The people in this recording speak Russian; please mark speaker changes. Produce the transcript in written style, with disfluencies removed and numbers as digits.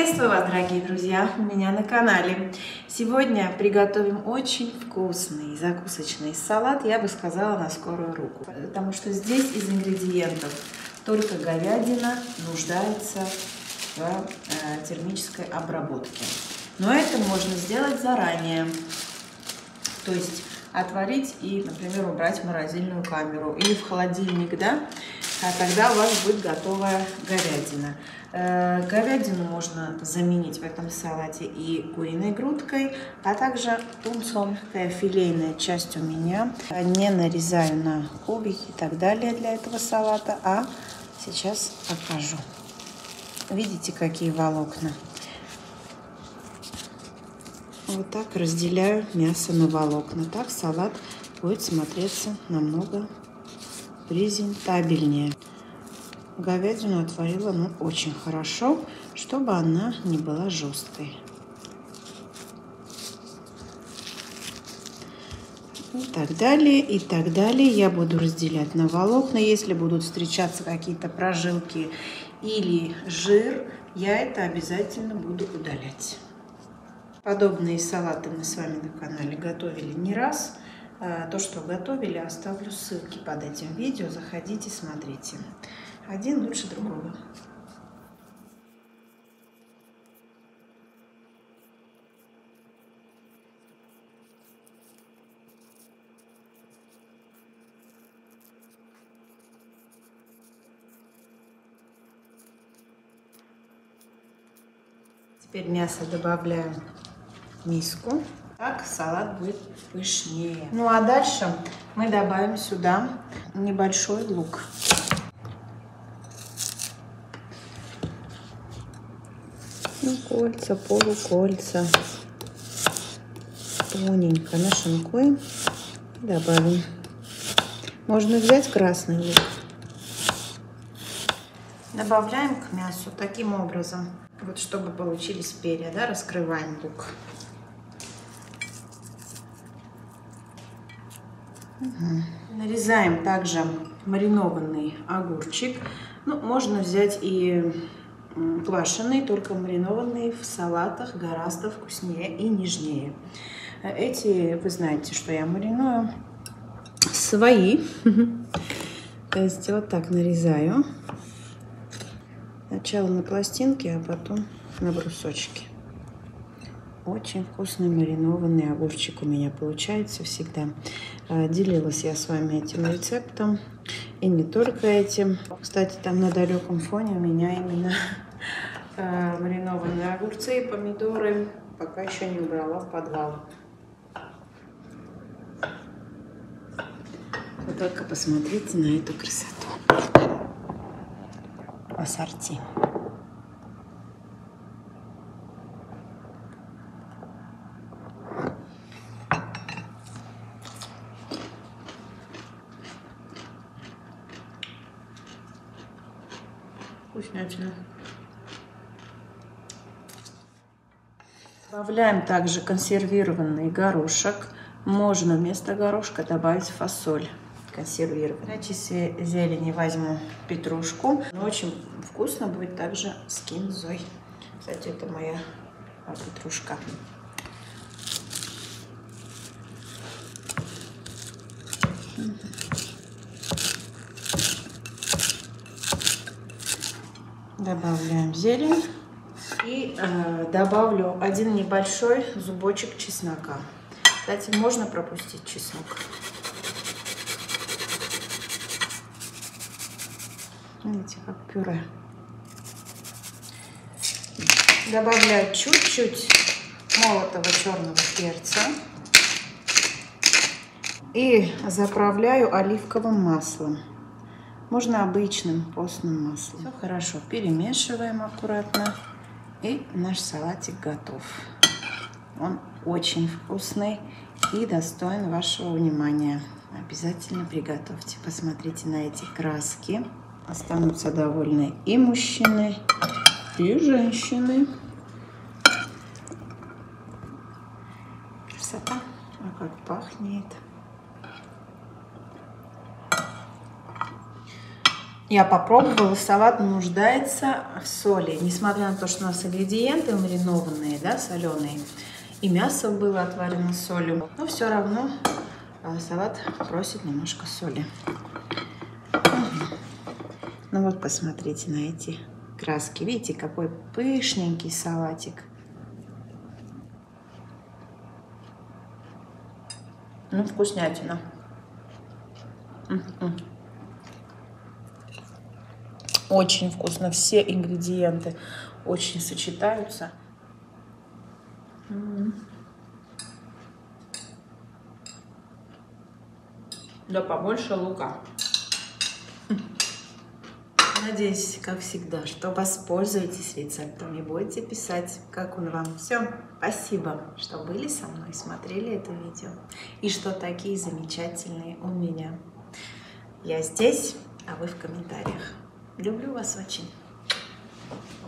Speaker 1: Приветствую вас, дорогие друзья, у меня на канале. Сегодня приготовим очень вкусный закусочный салат, я бы сказала, на скорую руку. Потому что здесь из ингредиентов только говядина нуждается в термической обработке. Но это можно сделать заранее. То есть отварить и, например, убрать в морозильную камеру или в холодильник, да? А тогда у вас будет готовая говядина. Говядину можно заменить в этом салате и куриной грудкой, а также тунцом. Такая филейная часть у меня. Не нарезаю на кубики и так далее для этого салата, а сейчас покажу. Видите, какие волокна? Вот так разделяю мясо на волокна. Так салат будет смотреться намного презентабельнее. Говядину отварила очень хорошо, чтобы она не была жесткой. И так далее, и так далее. Я буду разделять на волокна. Если будут встречаться какие-то прожилки или жир, я это обязательно буду удалять. Подобные салаты мы с вами на канале готовили не раз. То, что готовили, оставлю ссылки под этим видео. Заходите, смотрите. Один лучше другого. Теперь мясо добавляю в миску. Так салат будет пышнее. Ну а дальше мы добавим сюда небольшой лук. Кольца, полукольца. Тоненько нашинкуем и добавим. Можно взять красный лук. Добавляем к мясу таким образом. Вот чтобы получились перья, да, раскрываем лук. Нарезаем также маринованный огурчик. Ну, можно взять и квашеный, только маринованный в салатах гораздо вкуснее и нежнее. Эти, вы знаете, что я мариную свои. То есть вот так нарезаю. Сначала на пластинки, а потом на брусочки. Очень вкусный маринованный огурчик у меня получается всегда. Делилась я с вами этим рецептом. И не только этим. Кстати, там на далеком фоне у меня именно маринованные огурцы и помидоры. Пока еще не убрала в подвал. Вы только посмотрите на эту красоту. Ассорти. Вкуснятина. Добавляем также консервированный горошек. Можно вместо горошка добавить фасоль консервированную. В качестве зелени возьму петрушку. Но очень вкусно будет также с кинзой. Кстати, это моя петрушка. Добавляем зелень и добавлю один небольшой зубочек чеснока. Кстати, можно пропустить чеснок. Видите, как пюре. Добавляю чуть-чуть молотого черного перца и заправляю оливковым маслом. Можно обычным постным маслом. Все хорошо перемешиваем аккуратно. И наш салатик готов. Он очень вкусный и достоин вашего внимания. Обязательно приготовьте. Посмотрите на эти краски. Останутся довольны и мужчины, и женщины. Красота. А как пахнет. Я попробовала, салат нуждается в соли. Несмотря на то, что у нас ингредиенты маринованные, да, соленые, и мясо было отварено с солью, но все равно салат просит немножко соли. Ну вот, посмотрите на эти краски. Видите, какой пышненький салатик. Ну, вкуснятина. Очень вкусно. Все ингредиенты очень сочетаются. Да побольше лука. Надеюсь, как всегда, что воспользуетесь рецептом и будете писать, как он вам. Все, спасибо, что были со мной, смотрели это видео. И что такие замечательные у меня. Я здесь, а вы в комментариях. Люблю вас очень.